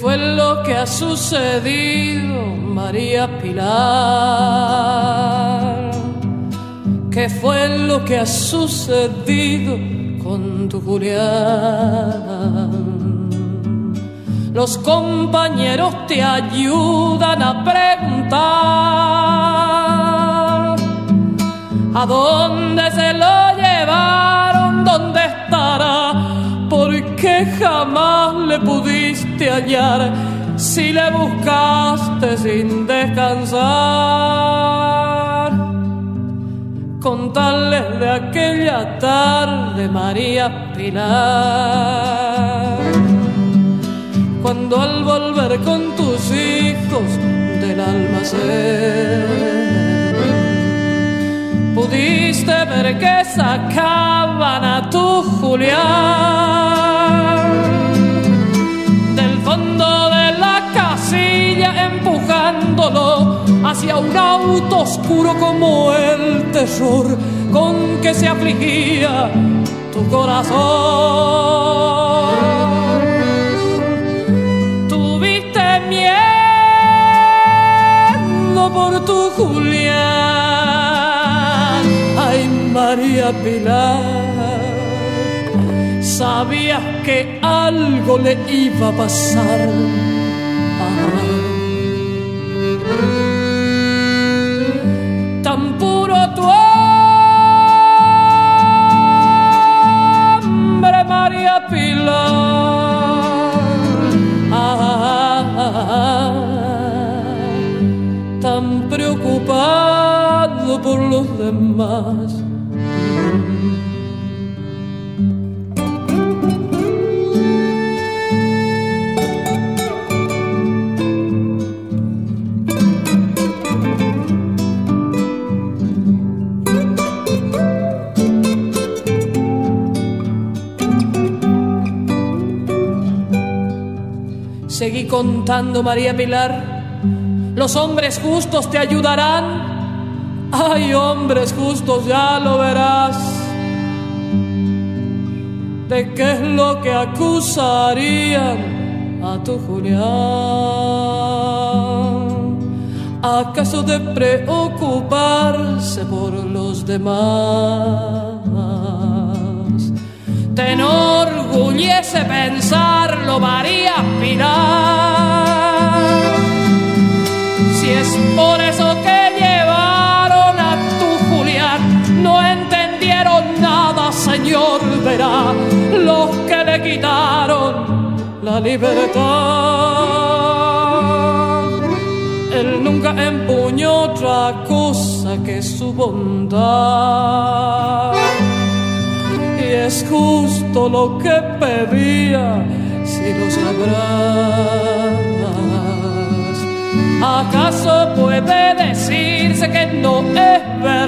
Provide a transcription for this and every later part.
fue lo que ha sucedido, María Pilar? ¿Qué fue lo que ha sucedido con tu Julián? Los compañeros te ayudan a preguntar ¿a dónde se lo llevaron? ¿Dónde estará? ¿Por qué jamás le pudiste hallar si le buscaste sin descansar? Contarles de aquella tarde, María Pilar, cuando al volver con tus hijos del almacén pudiste ver que sacaban a tu Julián del fondo de la casilla, empujándolo hacia un auto oscuro como el terror con que se afligía tu corazón. Tuviste miedo por tu Julián, ay María Pilar, sabías que algo le iba a pasar. Tan puro tu hombre, María Pilar, tan preocupado por los demás. Seguí contando, María Pilar, los hombres justos te ayudarán. Ay, hombres justos, ya lo verás. ¿De qué es lo que acusarían a tu Julián? ¿Acaso de preocuparse por los demás? Te enorgullece pensarlo, María Pilar. Si es por eso que llevaron a tu Julián, no entendieron nada, Señor, verá los que le quitaron la libertad. Él nunca empuñó otra cosa que su bondad, y es justo lo que pedía, si lo sabrás. ¿Acaso puede decirse que no es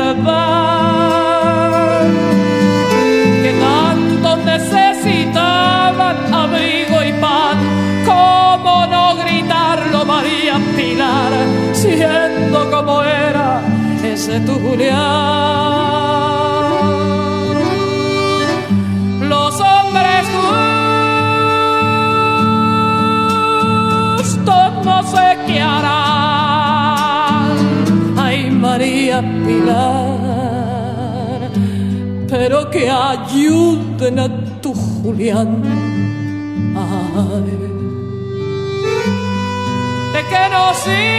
verdad que tanto necesitaban abrigo y pan? ¿Cómo no gritarlo, María Pilar, siendo como era ese tu Julián? Los hombres justos no sé qué harán, ay María Pilar, pero que ayuden a tu Julián. Ay, ¿de qué nos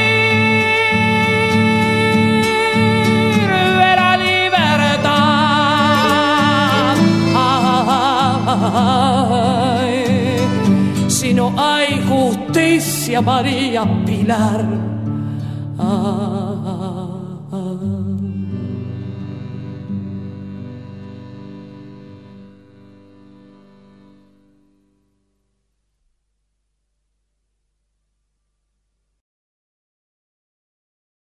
sirve la libertad? Ay, si no hay justicia, María Pilar. Ay.